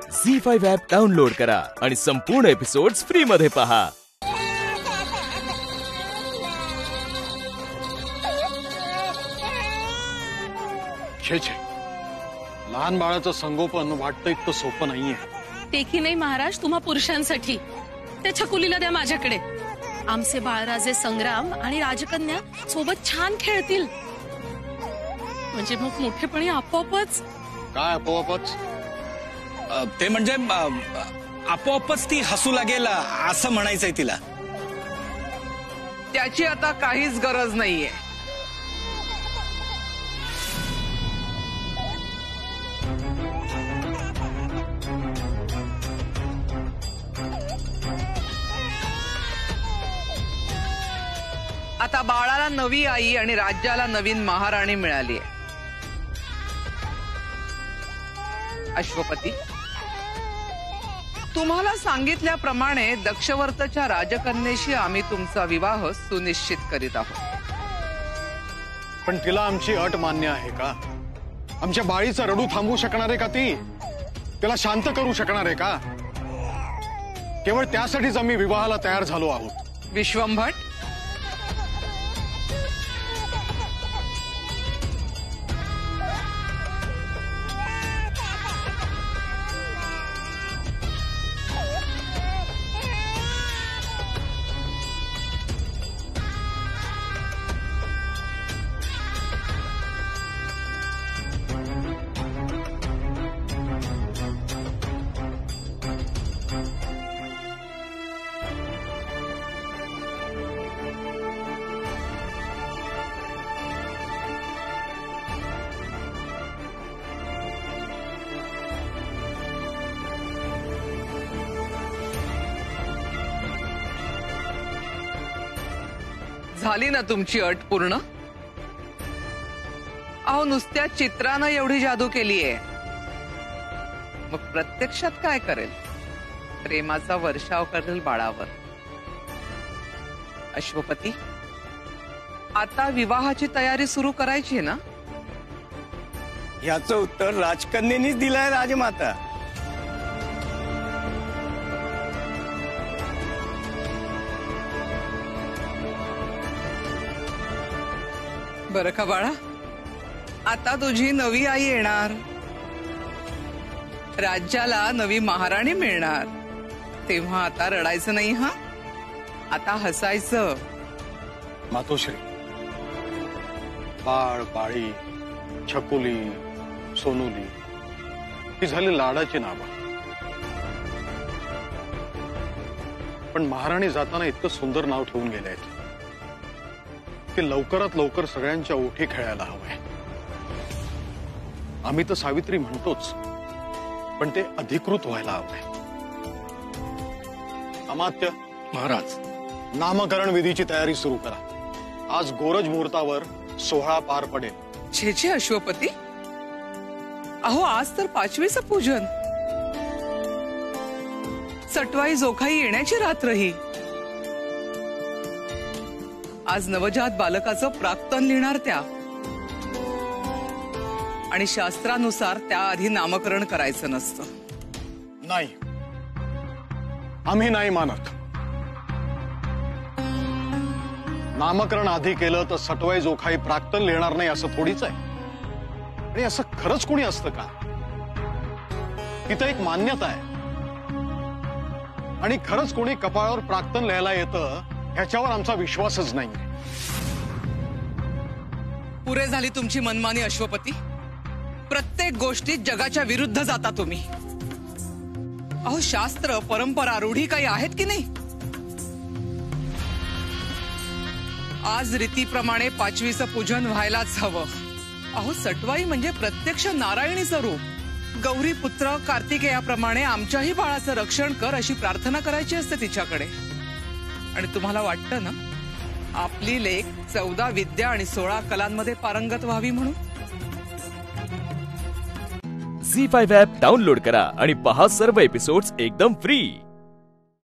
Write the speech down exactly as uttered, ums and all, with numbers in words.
Zee five app download करा आणि संपूर्ण एपिसोड्स फ्री मध्ये पहा। छे छे, लहान बाळाचं संगोपन वाटतं इतकं सोपं नाहीये। ते की नाही महाराज, तुम्हा पुरुषांसाठी त्या छकुलीला द्या माझ्याकडे। आमचे बाळराजे संग्राम आणि राजकन्या सोबत छान खेळतील, म्हणजे मग मोठेपणी आपोआपच। काय आपोआपच? ते म्हणजे आपोआपच ती हसू लागेल असं म्हणायचंय तिला। त्याची आता काहीच गरज नाहीये। आता बाळाला नवी आई आणि राज्याला नवीन महाराणी मिळाली आहे। अश्वपती, तुम्हाला सांगितल्याप्रमाणे दक्षवर्तच्या राजकन्येशी आम्ही तुमचा विवाह सुनिश्चित करीत आहोत। पण तिला आमची अट मान्य आहे का? आमच्या बाळीचं रडू थांबवू शकणार आहे का ती? तिला शांत करू शकणार आहे का? केवळ त्यासाठीच आम्ही विवाहाला तयार झालो आहोत। विश्वंभट, झाली ना तुमची अट पूर्ण? अहो, नुसत्या चित्रानं एवढी जादू केलीये, मग प्रत्यक्षात काय करेल? प्रेमाचा वर्षाव करेल बाळावर। अश्वपती, आता विवाहाची तयारी सुरू करायची ना? याचं उत्तर राजकन्येनीच दिलंय राजमाता। बरं का बाळा, आता तुझी नवी आई येणार, राज्याला नवी महाराणी मिळणार, तेव्हा आता रडायचं नाही, हा आता हसायचं। मातोश्री, बाळ, बाळी, छकुली, सोनुली ही झाली लाडाची नावं, पण महाराणी जाताना इतकं सुंदर नाव ठेवून गेले आहेत की लवकरात लवकर सगळ्यांच्या ओठी खेळायला हवंय। आम्ही तर सावित्री म्हणतोच, पण ते अधिकृत व्हायला हवंय। अमात्य महाराज, नामकरण विधीची तयारी सुरू करा। आज गोरज मुहूर्तावर सोहळा पार पडेल। छे छे अश्वपती, अहो आज तर पाचवीचं पूजन, सटवाई जोखाई येण्याची रात्र ही। आज नवजात बालकाचं प्राक्तन लिहिणार त्या, आणि शास्त्रानुसार त्याआधी नामकरण करायचं नसतं। नाही, आम्ही नाही मानत। नामकरण आधी केलं तर सटवाई जोखाई प्राक्तन लिहिणार नाही असं थोडीच आहे। आणि असं खरंच कोणी असतं का? तिथं एक मान्यता आहे, आणि खरंच कोणी कपाळावर प्राक्तन लिहायला येतं ह्याच्यावर आमचा विश्वासच नाही। पुरे झाली तुमची मनमानी अश्वपती। प्रत्येक गोष्टीत जगाच्या विरुद्ध जाता तुम्ही। अहो, शास्त्र, परंपरा, रूढी काही आहेत की नाही? आज रीतीप्रमाणे पाचवीचं पूजन व्हायलाच हवं। अहो, सटवाई म्हणजे प्रत्यक्ष नारायणीचं रूप। गौरी पुत्र कार्तिकेयाप्रमाणे आमच्याही बाळाचं रक्षण कर अशी प्रार्थना करायची असते तिच्याकडे। आणि तुम्हाला वाटतं ना आपली लेक चौदा विद्या आणि सोळा कलांमध्ये पारंगत व्हावी म्हणून? झी फाइव्ह ॲप डाउनलोड करा आणि पहा सर्व एपिसोड्स एकदम फ्री।